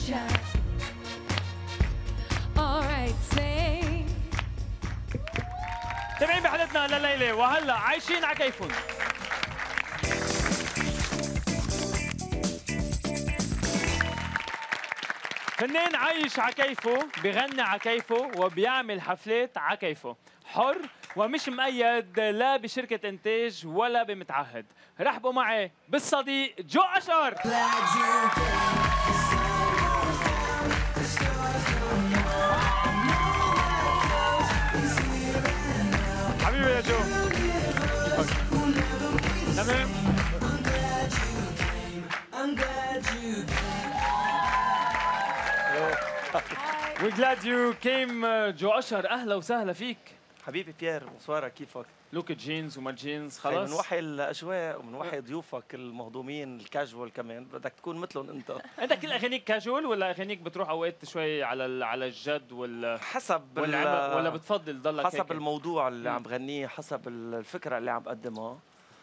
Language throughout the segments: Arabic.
shot. All right, say. تابعين بحلقتنا لليلة وهلا عايشين على كيفهم. فنان عايش على كيفه، بغني على كيفه وبيعمل حفلات على كيفه، حر ومش مقيد لا بشركة إنتاج ولا بمتعهد. رحبوا معي بالصديق جو أشر. حبيبي يا جو. تمام. We're glad you came جو أشر. أهلا وسهلا فيك. حبيبي بيير، بونسوار، كيفك؟ لوك جينز وما جينز خلص خلاص. من وحي الاجواء ومن وحي ضيوفك المهضومين الكاجوال كمان بدك تكون مثلهم انت. انت كل اغانيك كاجوال ولا اغانيك بتروح اوقات شوي على الجد حسب ولا بتفضل ضلك حسب هيك؟ الموضوع اللي عم بغنيه، حسب الفكره اللي عم بقدمها.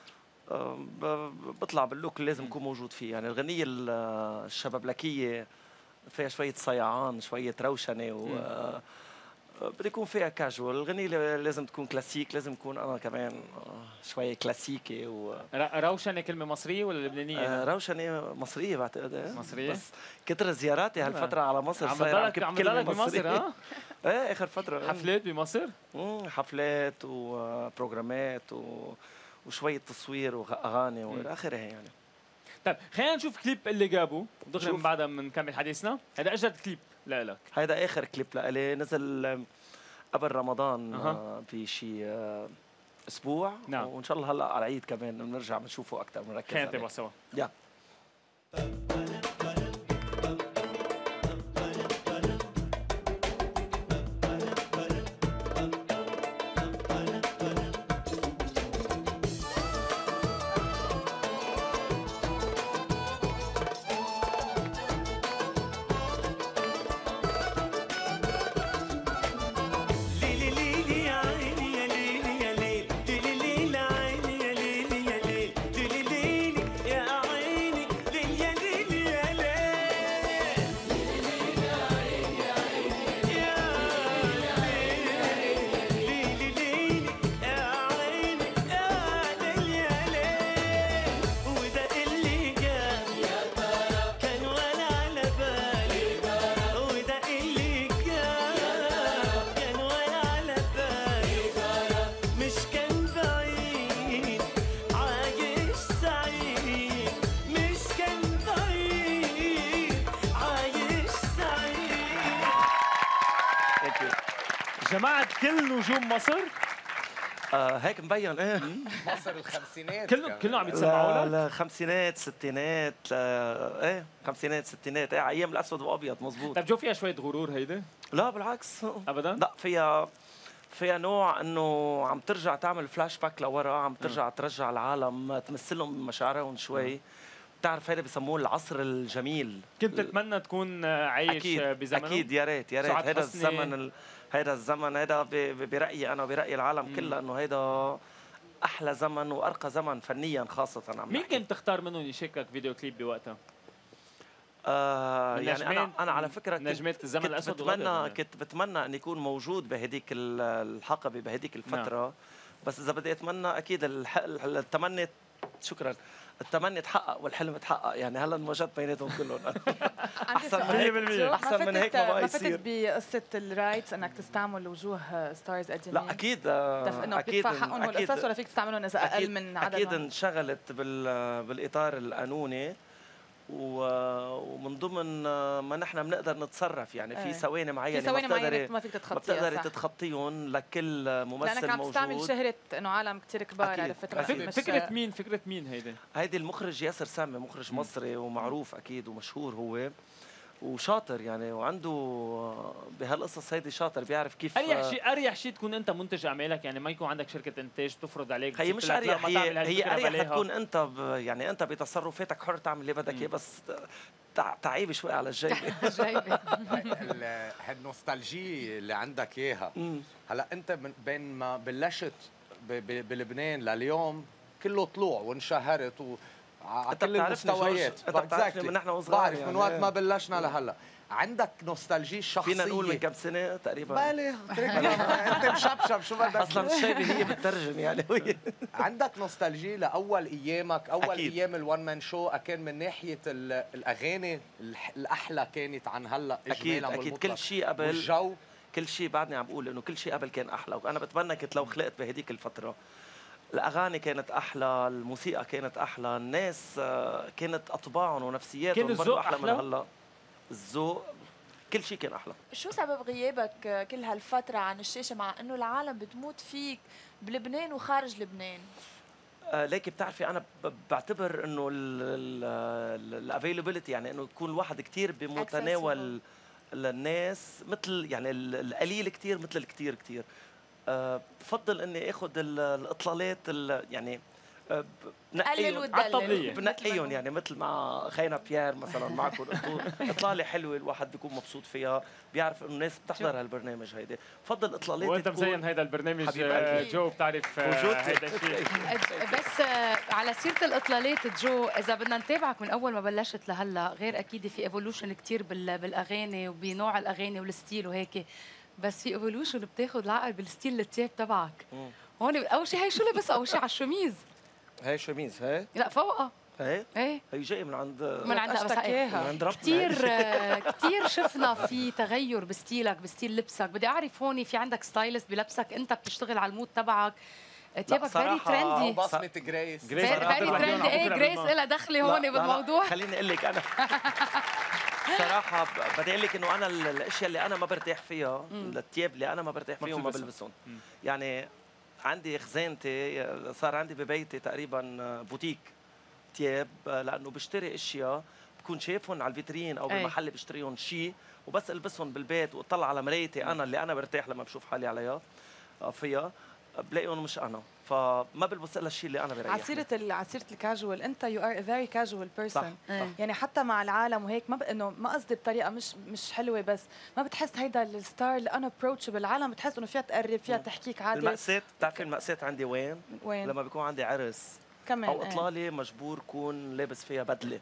بطلع باللوك اللي لازم يكون موجود فيه. يعني الغنيه الشبابلكيه فيها شويه صيعان، شويه روشنه بدي يكون فيها كاجوال. الغنية لازم تكون كلاسيك، لازم يكون أنا كمان شوية كلاسيكي روشنة كلمة مصرية ولا لبنانية؟ روشنة مصرية بعتقد. مصرية؟ بس كتر زياراتي هالفترة على مصر عم صاير بضلك بمصر ها؟ ايه آخر فترة. حفلات بمصر؟ حفلات وبروجرامات وشوية تصوير وأغاني وإلى آخره يعني. طيب خلينا نشوف كليب اللي جابه دغري من بعدها بنكمل حديثنا. هذا أجدد كليب لإلك. هيدا آخر كليب لإلي، نزل قبل رمضان بشي اسبوع. نعم. وان شاء الله هلا على العيد كمان بنرجع بنشوفه اكثر، بنركز خلينا نتابع سوا. يا جماعة كل نجوم مصر. هيك مبين. ايه مصر الخمسينات كلهم عم يتسمعوا لك؟ لا خمسينات ستينات. ايه خمسينات ستينات. ايه ايام الاسود وابيض. مزبوط. طيب جو فيها شوية غرور هيدا؟ لا بالعكس ابدا. لا فيها نوع انه عم ترجع تعمل فلاش باك لورا، عم ترجع ترجع العالم تمثلهم مشاعرهم شوي. بتعرف هيدا بسموه العصر الجميل. كنت تتمنى تكون عايش أكيد بزمنه؟ اكيد يا ريت يا ريت. هيدا الزمن هيدا برأيي انا وبرأي العالم كلها انه هيدا احلى زمن وارقى زمن فنيا خاصه. عم مين كنت تختار منهم يشاركك فيديو كليب بوقتها؟ يعني انا على فكره نجمات الزمن الاسود كنت بتمنى ان يكون موجود بهديك الحقبه بهديك الفتره. نعم. بس اذا بدي اتمنى اكيد التمني. شكرا. التمني تحقق والحلم تحقق. يعني هلا انوجدت بيناتهم كلهم. احسن من هيك احسن من هيك ما بقى يصير. ما فتت بقصه الرايتس انك تستعمل وجوه ستارز قديمين؟ لا اكيد انه بتدفع حقهم والقصص ولا فيك تستعملهم اذا اقل من عددهم؟ اكيد انشغلت بالاطار القانوني ومن ضمن ما نحن بنقدر نتصرف. يعني في ثواني معينه في ثواني معينه ما فيك تتخطيها. ما بتقدري تتخطيهم لكل ممثل موجود. لانك عم تستعمل شهره انه عالم كثير كبار على فكره. فكره مين هيدي المخرج ياسر سامي، مخرج مصري ومعروف اكيد ومشهور هو وشاطر يعني، وعنده بهالقصص هيدي شاطر، بيعرف كيف. اريح شيء تكون انت منتج اعمالك، يعني ما يكون عندك شركه انتاج تفرض عليك. هي مش اريح، هي اريح تكون انت يعني انت بتصرفاتك حر تعمل اللي بدك اياه، بس تعيب شوي على الجيبه. هالنوستالجي اللي عندك اياها هلا انت بين ما بلشت بلبنان لليوم كله طلوع وانشهرت على أنت كل بتعرفني المستويات. جورج، أنت بتعرفني من نحن وصغار بعرف يعني. من وقت ما بلشنا لهلا. عندك نوستالجي شخصيه؟ فينا نقول من كم سنه تقريبا. بالي انت مشبشب شو بدك. اصلا الشايبه هي بتترجم يعني. عندك نوستالجي لاول ايامك، اول أكيد. ايام الون مان شو، كان من ناحيه الاغاني الاحلى كانت عن هلا اكيد اجمالا اكيد. والمطلق. كل شيء قبل، والجو كل شيء بعدني عم بقول انه كل شيء قبل كان احلى، وانا بتمنى كنت لو خلقت بهديك الفتره. الاغاني كانت احلى، الموسيقى كانت احلى، الناس كانت اطباعهم ونفسياتهم كان برضه الذوق احلى من أحلى؟ هلا. الذوق، كل شيء كان احلى. شو سبب غيابك كل هالفترة عن الشاشة مع انه العالم بتموت فيك بلبنان وخارج لبنان؟ ليكي بتعرفي انا بعتبر انه الافيلابيلتي، يعني انه يكون الواحد كثير بمتناول الناس، مثل يعني القليل كثير مثل الكثير كثير. بفضل اني اخذ الاطلالات يعني قلل وتدلل على الطبلية. بنقيهم، يعني مثل مع خينا بيير مثلا معكم انتم اطلاله حلوه الواحد بيكون مبسوط فيها، بيعرف انه الناس بتحضر هالبرنامج هيدا. بفضل اطلالات وانت تكون مزين هيدا البرنامج حبيب قلبي. جو، بتعرف موجود. هيدا الشيء. بس على سيرة الإطلالات جو، إذا بدنا نتابعك من أول ما بلشت لهلا، غير أكيد في ايفولوشن كتير بالأغاني وبنوع الأغاني والستيل وهيك، بس في ايفولوشن بتاخذ العقل بالستيل التياب تبعك. هون أول شيء هي شو لبسها؟ أول شيء على الشميز. هي شميز، هي لا فوقها. هي ايه هي جاي من عند من عندها، بس من عند ربنا. كثير كثير شفنا في تغير بستيلك، بستيل لبسك. بدي اعرف هون في عندك ستايلست بلبسك، انت بتشتغل على المود تبعك، تيابك فيري ترندي. بصمه جريس. فيري ترندي. ايه جريس لها دخله هون بالموضوع. خليني اقول لك انا صراحة بدي اقول لك انه انا الاشياء اللي انا ما برتاح فيها، الثياب اللي انا ما برتاح فيهم ما بلبسهم. يعني عندي خزانتي، صار عندي ببيتي تقريبا بوتيك ثياب، لانه بشتري اشياء بكون شايفهم على الفيترين او بالمحل اللي بشتريهم شيء، وبس البسهم بالبيت واطلع على مرايتي انا اللي انا برتاح لما بشوف حالي عليها فيها، بلاقيهم مش انا، فما بلبس الا الشيء اللي انا بريحني. على سيره الكاجوال، انت يو ار فيري كاجوال بيرسون. صح. يعني حتى مع العالم وهيك، انه ما قصدي بطريقه مش حلوه، بس ما بتحس هيدا الستار الان ابروتشبل. العالم بتحس انه فيها تقرب، فيها تحكيك عادي. المأساة، بتعرفي المأساة عندي وين؟ لما بيكون عندي عرس كمان او اطلاله مجبور كون لابس فيها بدله.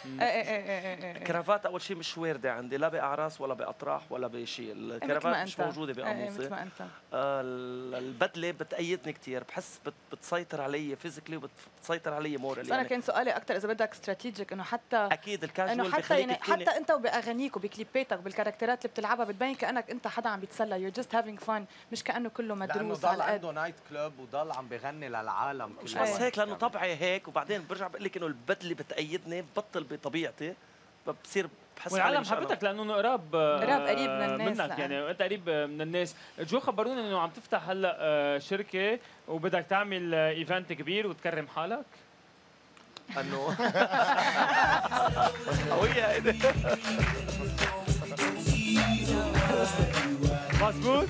ايه كرافات اول شيء مش وارده عندي، لا باعراس ولا باطراح ولا بشيء، الكرافات مش موجوده بقاموسي. مثل ما انت. البدله بتأيدني كثير، بحس بتسيطر علي فيزيكلي وبتسيطر علي مورال. يعني انا كان سؤالي اكثر اذا بدك استراتيجيك، انه حتى اكيد الكاجوال انه حتى بيخليك يعني تكوني حتى انت وباغانيك وبكليباتك وبالكاركترات اللي بتلعبها بتبين كانك انت حدا عم بيتسلى، يور جاست هافينج فن، مش كانه كله لانه مدروس ضل على عنده القد. نايت كلوب وضل عم بغني للعالم. مش بس هيك، لانه طبعي هيك، وبعدين برجع بقول لك انه البدله بتأيدني، ببطل بطبيعتي، بصير بحس والعالم حبتك لانه قريب من الناس منك، يعني انت قريب من الناس. جو خبرونا انه عم تفتح هلا شركه وبدك تعمل ايفنت كبير وتكرم حالك. انه قوية هيدي. مظبوط.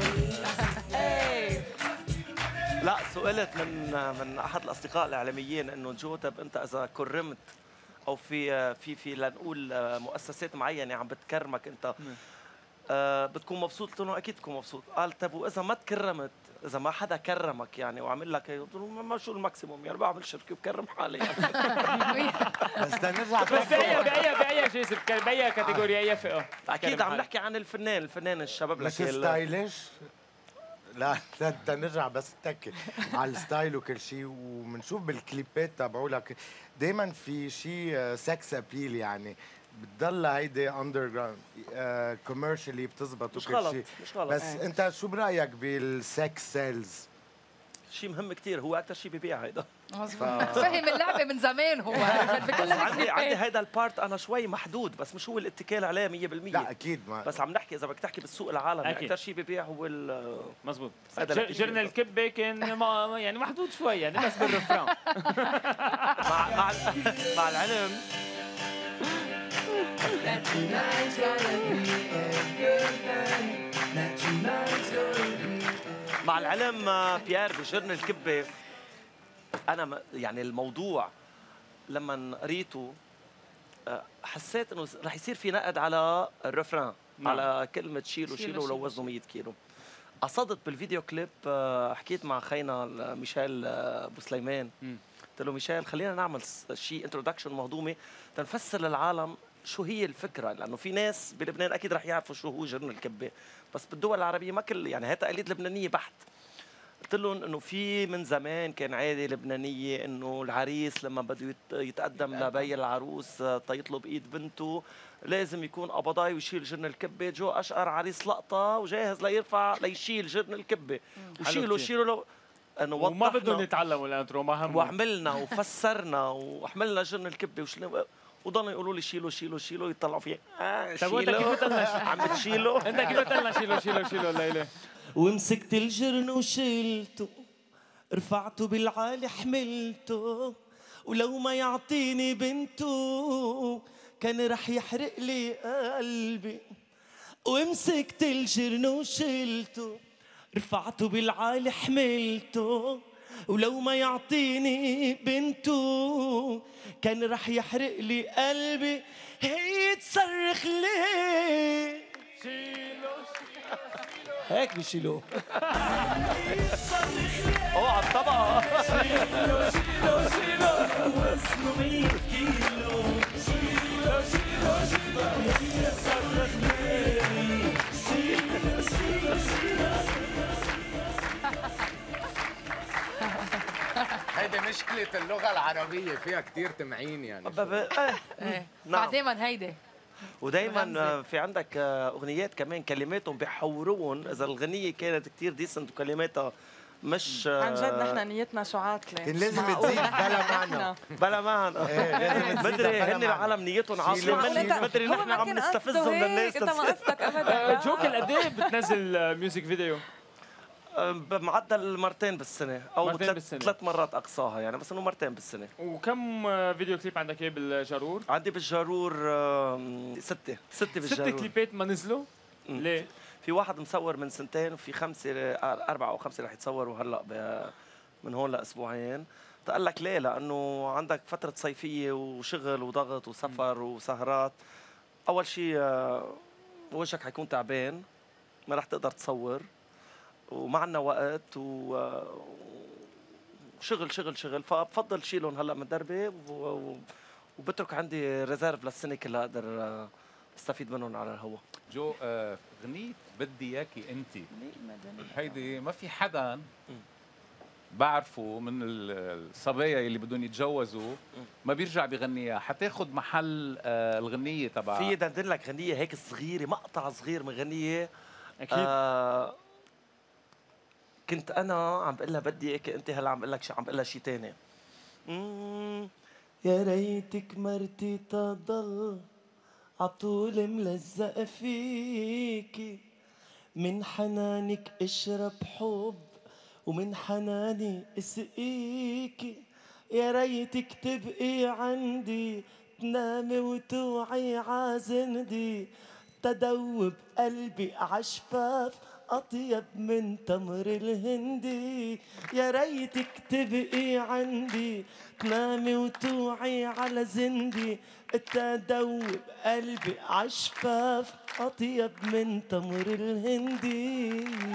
لا، سئلت من احد الاصدقاء الاعلاميين انه جو، طب انت اذا كرمت او في لنقول مؤسسات معينه عم بتكرمك انت، بتكون مبسوط؟ قلت له اكيد بكون مبسوط. قال طب واذا ما تكرمت، اذا ما حدا كرمك يعني وعمل لك هيك؟ قلت له ما شو الماكسيموم، يعني بعمل شركه وبكرم حالي يعني. بس تنرجع بس باي جنس، باي كاتيجوريا، اي فئه؟ اكيد عم نحكي عن الفنان الشباب مش ستايلش. لا تنرجع بس نتكي على الستايل وكل شيء، وبنشوف بالكليبات تبعولك دائما في شيء سكس ابيل، يعني بتضل هيدي اندر جراوند كوميرشلي بتزبط وكل شيء. مش غلط. بس انت شو برايك بالسكس سيلز؟ شيء مهم كثير، هو اكثر شيء ببيع هيدا. فهم اللعبه من زمان هو. بكل عندي هيدا البارت انا شوي محدود، بس مش هو الاتكال عليه 100%. لا اكيد ما. بس عم نحكي اذا بدك تحكي بالسوق العالمي اكثر شيء ببيع هو مزبوط. هذا جرن الكبه كان يعني محدود شوي، يعني بس بالرفران. مع العلم مع العلم بيير بجرن الكبه، انا يعني الموضوع لما قريته حسيت انه رح يصير في نقد على الرفران، على كلمه شيلوا لو وزنه 100 كيلو. قصدت بالفيديو كليب، حكيت مع خينا ميشيل ابو سليمان، قلت له ميشيل خلينا نعمل شيء انتروداكشن مهضومه تنفسر للعالم شو هي الفكره، لانه في ناس بلبنان اكيد رح يعرفوا شو هو جرن الكبه، بس بالدول العربيه ما كل يعني هي تقاليد لبنانيه بحت. قلت لهم انه في من زمان كان عاده لبنانيه انه العريس لما بده يتقدم لبي العروس تيطلب ايد بنته لازم يكون قبضاي ويشيل جرن الكبه. جو اشقر عريس لقطه وجاهز ليرفع ليشيل جرن الكبه وشيله له انه وما بدهم يتعلموا الانترو ما هم وعملنا وفسرنا وحملنا جرن الكبه وضلوا يقولوا لي شيلوا يطلعوا فيه طيب وانت كيف قلنا عم تشيله انت كيف قلنا شيلوا الليله ومسكت الجرن وشيلته رفعته بالعالي حملته ولو ما يعطيني بنته كان رح يحرق لي قلبي. ومسكت الجرن وشيلته رفعته بالعالي حملته ولو ما يعطيني بنته كان رح يحرق لي قلبي. هي تصرخ ليه هيك بيشيلوه اوعى الطبقه شيلو وزنه 100 كيلو شيلو هي صرخ ليه شيلو هيدي مشكلة اللغة العربية فيها كتير تمعين يعني. نعم دايما هيدي. ودايما في عندك اغنيات كمان كلماتهم بيحورون اذا الغنية كانت كتير ديسنت وكلماتها مش عن جد نحن نيتنا شو عاطله كان لازم تزيد بلا معنى مدري هن العالم نيتهم عاصمة مدري نحن عم نستفزهم للناس. انت ما قصدك ابدا. جوكل قد ايه بتنزل ميوزك فيديو؟ بمعدل مرتين بالسنة أو مرتين بالسنة. 3 مرات أقصاها يعني بس إنه مرتين بالسنة. وكم فيديو كليب عندك ايه بالجارور؟ عندي بالجارور 6 بالجارور. 6 كليبات ما نزلوا؟ ليه؟ في واحد مصور من 2 وفي 4 أو 5 رح يتصوروا هلا من هون لأسبوعين. قال لك ليه؟ لأنه عندك فترة صيفية وشغل وضغط وسفر وسهرات. أول شيء وجهك حيكون تعبان ما رح تقدر تصور وما عندنا وقت وشغل فبفضل شيلهم هلا من دربي وبترك عندي ريزيرف للسنه كلها اقدر استفيد منهم على الهواء. جو اغنية بدي اياكي انت هيدي ما في حدا بعرفه من الصبايا اللي بدهم يتجوزوا ما بيرجع بغنيها حتاخد محل الغنية تبع. في دندن لك غنية هيك صغيرة مقطع صغير من غنية اكيد كنت انا عم بقول لها بدي اياك انت هلا عم بقول لك عم بقول لها شيء ثاني. يا ريتك مرتي تضل عطول ملزق فيكي من حنانك اشرب حب ومن حناني اسقيكي. يا ريتك تبقي عندي تنامي وتوعي عازندي تدوب قلبي عشفاف أطيب من تمر الهندي. يا ريتك تبقي عندي تنامي وتوعي على زندي تدوب قلبي عشفاف أطيب من تمر الهندي.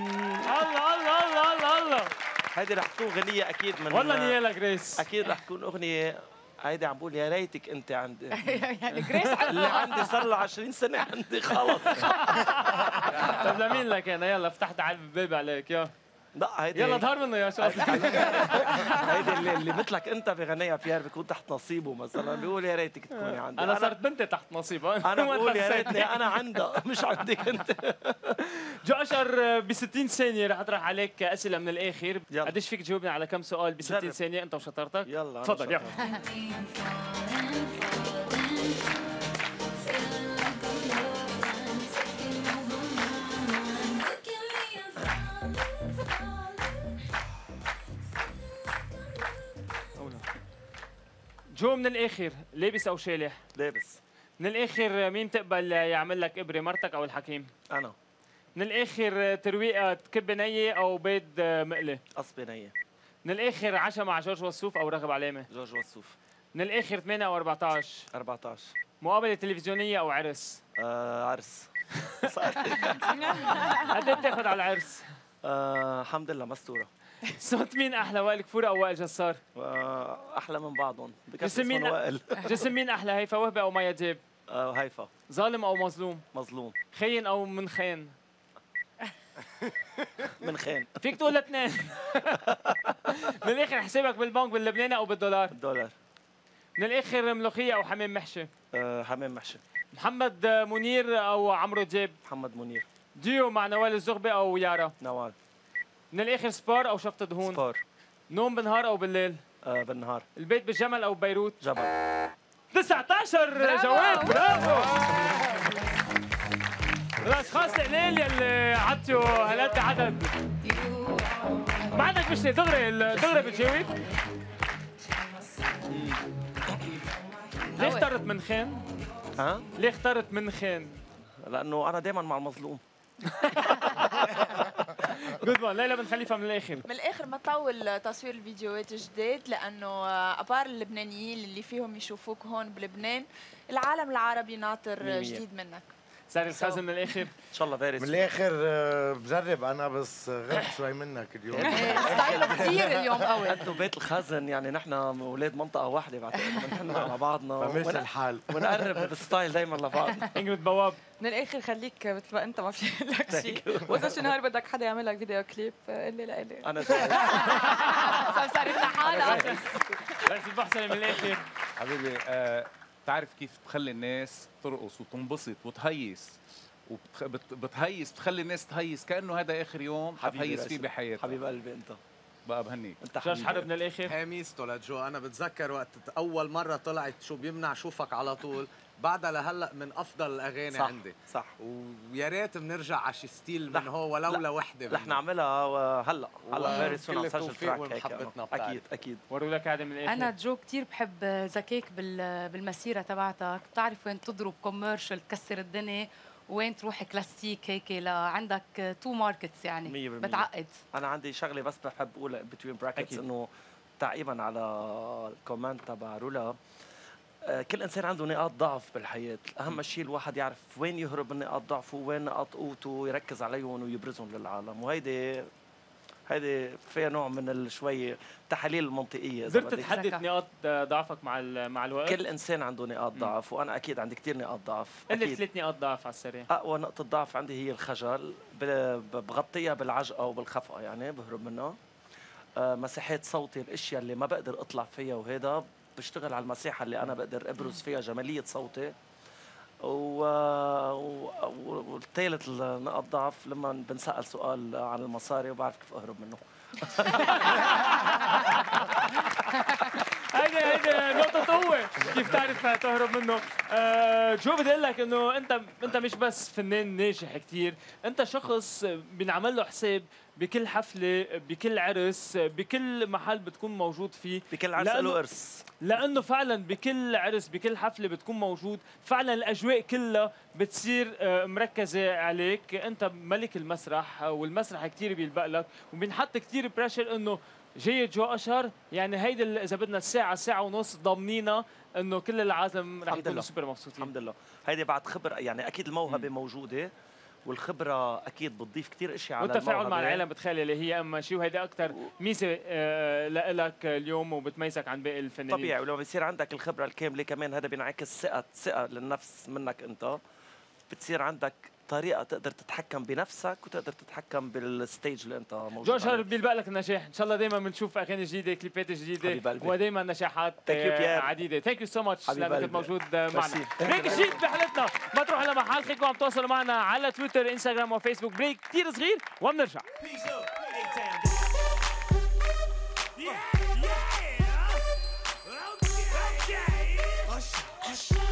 الله هيدي رح تكون غنية أكيد من والله نيالا جريس. أكيد رح تكون أغنية. هيدي عم بقول يا ريتك انت عندي يعني جريس اللي عندي صار له 20 سنه عندي خلص. طب لمين لك انا يلا فتحت على الباب عليك يا لا هيدي يلا ظهر منه يا شاطر. هيدي اللي مثلك انت بغنيها بيير بيكون تحت نصيبه مثلا بيقول يا ريتك تكوني عندي. انا صرت بنتي تحت نصيبها. انا بقول يا ريتني انا عندها مش عندك انت. جو اشر ب 60 ثانيه رح اطرح عليك اسئله من الاخر. قديش فيك تجاوبني على كم سؤال ب 60 ثانيه انت وشطارتك؟ يلا تفضل يلا. جو من الاخر لابس او شالح؟ لابس. من الاخر مين تقبل يعمل لك ابره مرتك او الحكيم؟ انا. من الاخر ترويقه كبه نيه او بيض مقلي؟ قصبه نيه. من الاخر عشاء مع جورج وسوف او راغب علامه؟ جورج وسوف. من الاخر 8 او 14؟ 14. مقابله تلفزيونيه او عرس؟ عرس. قد ايه بتاخذ على العرس؟ الحمد لله مستوره. صوت مين احلى، وائل كفوري او وائل جسار؟ احلى من بعضهم. جسم مين وائل. جسم مين احلى، هيفا وهبي او مايا دياب؟ هيفا. ظالم او مظلوم؟ مظلوم. خاين او من خان؟ من خان. فيك تقول الاثنين. من الاخر حسابك بالبنك باللبناني او بالدولار؟ بالدولار. من الاخر ملوخيه او حمام محشي؟ حمام محشي. محمد منير او عمرو دياب؟ محمد منير. ديو مع نوال الزغبي او يارا؟ نوال. من الاخر سبار او شفط دهون؟ سبار. نوم بالنهار او بالليل؟ بالنهار. البيت بالجمل او ببيروت؟ جبل. 19 جواب، برافو. الاشخاص القليل يلي عطيوا هالقد عدد. ما عندك مشكله، دغري بتجاوب. ليه اخترت من خان؟ ها؟ ليه اخترت من خان؟ لانه انا دائما مع المظلوم. جود وان. ليلى بن خليفه من الاخر. من الاخر ما تطول تصوير الفيديوهات الجداد، لانه ابار اللبنانيين اللي فيهم يشوفوك هون بلبنان، العالم العربي ناطر جديد منك. ساري الخازن من الاخر. ان شاء الله فارس. من الاخر بجرب انا، بس غبت شوي منك اليوم. ستايله كثير اليوم قوي. انتم بيت الخزن، يعني نحن اولاد منطقه واحده بعتقد، نحن مع بعضنا فمش الحال ونقرب بالستايل دايما لبعض. انجريد بواب. من الاخر خليك مثل ما انت، ما في لك شيء، واذا شي نهار بدك حدا يعمل لك فيديو كليب قل لي لإلي. انا صارت لحالها. رئيس البحث من الاخر. حبيبي بتعرف كيف تخلي الناس ترقص وتنبسط وتهيس، بتهيس، بتخلي الناس تهيس كانه هذا اخر يوم حتهيس فيه بحياتك. حبيب قلبي انت بقى بهنيك. انت جورج حرب من الاخر. هي ميزته لجو. انا بتذكر وقت اول مره طلعت شو بيمنع شوفك على طول، بعدها لهلا من افضل الاغاني صح. عندي. صح. ويا ريت بنرجع على شي ستيل من هو ولو لوحده. رح نعملها هلا فارس كل ونسجل التوفيق تراك هيك. ومحبتنا اكيد وروا لك هذا من الاخر. انا جو كثير بحب ذكاك بالمسيره تبعتك، بتعرف وين تضرب كوميرشال تكسر الدنيا وين تروح كلاسيك هيك، عندك تو ماركتس يعني 100%. بتعقد. انا عندي شغله بس بحب اقولها بتوين براكتس، انه تعقيبا على الكومنت تبع رولا، كل انسان عنده نقاط ضعف بالحياه، اهم شيء الواحد يعرف وين يهرب من نقاط ضعفه وين نقاط قوته، يركز عليهم ويبرزهم للعالم. وهيدي فيها نوع من شوي تحاليل المنطقيه. اذا قدرت تحدد نقاط ضعفك مع الوقت؟ كل انسان عنده نقاط ضعف، وانا اكيد عندي كثير نقاط ضعف. قل لي 3 نقاط ضعف على السريع. اقوى نقطه ضعف عندي هي الخجل، بغطيها بالعجقه وبالخفقه، يعني بهرب منها. مساحات صوتي، الاشياء اللي ما بقدر اطلع فيها، وهذا بشتغل على المساحه اللي انا بقدر ابرز فيها جماليه صوتي. والثالث نقط ضعف لما بنسأل سؤال عن المصاري وبعرف كيف اهرب منه. هيدي نقطة قوة، كيف تعرف تهرب منه. جو بدي اقول لك انه انت مش بس فنان ناجح كثير، انت شخص بنعمل له حساب بكل حفلة، بكل عرس، بكل محل بتكون موجود فيه. بكل عرس له قرص، لانه فعلا بكل عرس بكل حفله بتكون موجود، فعلا الاجواء كلها بتصير مركزه عليك. انت ملك المسرح، والمسرح كثير بيلبق لك، وبنحط كثير بريشر انه جاي جو اشهر، يعني هيدي اذا بدنا ساعه ونص ضامنينا انه كل العالم رح يكونوا سوبر مبسوطين. الحمد لله. هيدي بعد خبره، يعني اكيد الموهبه موجوده، والخبره اكيد بتضيف كثير اشياء على الموهبه، والتفاعل مع العالم بتخلي اللي هي اهم شيء، وهيدي اكثر ميزه لك اليوم وبتميزك عن باقي الفنانين. طبيعي، ولما بيصير عندك الخبره الكامله كمان هذا بينعكس ثقه للنفس منك انت، بتصير عندك طريقه تقدر تتحكم بنفسك وتقدر تتحكم بالستيج اللي انت موجود. جو اشهر بيلبق لك النجاح، ان شاء الله دايما بنشوف اغاني جديده، كليبات جديده، ودايما نجاحات عديده. ثانك يو سو ماتش لانك كنت موجود معنا. بريك جديد بحلقتنا، ما تروحوا لمحل، خليكم عم تواصلوا معنا على تويتر، انستغرام وفيسبوك. بريك كثير صغير وبنرجع. Yeah.